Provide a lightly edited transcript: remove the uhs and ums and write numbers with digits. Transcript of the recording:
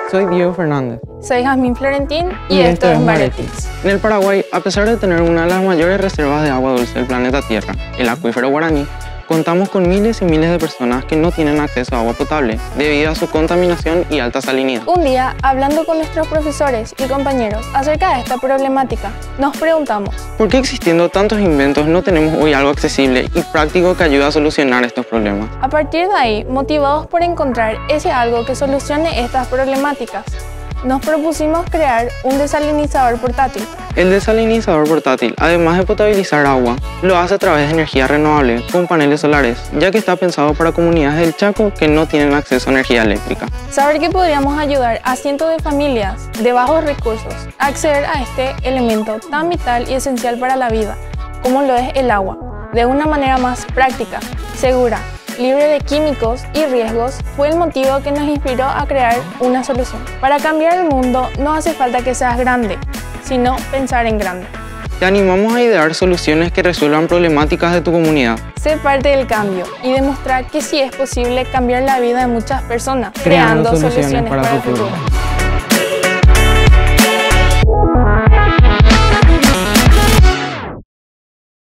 Soy Diego Fernández. Soy Jazmín Florentín Y esto es Maretix. En el Paraguay, a pesar de tener una de las mayores reservas de agua dulce del planeta Tierra, el acuífero Guaraní, contamos con miles y miles de personas que no tienen acceso a agua potable debido a su contaminación y alta salinidad. Un día, hablando con nuestros profesores y compañeros acerca de esta problemática, nos preguntamos: ¿por qué existiendo tantos inventos no tenemos hoy algo accesible y práctico que ayude a solucionar estos problemas? A partir de ahí, motivados por encontrar ese algo que solucione estas problemáticas, nos propusimos crear un desalinizador portátil. El desalinizador portátil, además de potabilizar agua, lo hace a través de energía renovable con paneles solares, ya que está pensado para comunidades del Chaco que no tienen acceso a energía eléctrica. Saber que podríamos ayudar a cientos de familias de bajos recursos a acceder a este elemento tan vital y esencial para la vida, como lo es el agua, de una manera más práctica, segura, libre de químicos y riesgos, fue el motivo que nos inspiró a crear una solución. Para cambiar el mundo no hace falta que seas grande, sino pensar en grande. Te animamos a idear soluciones que resuelvan problemáticas de tu comunidad. Sé parte del cambio y demostrar que sí es posible cambiar la vida de muchas personas, Creando soluciones para el futuro.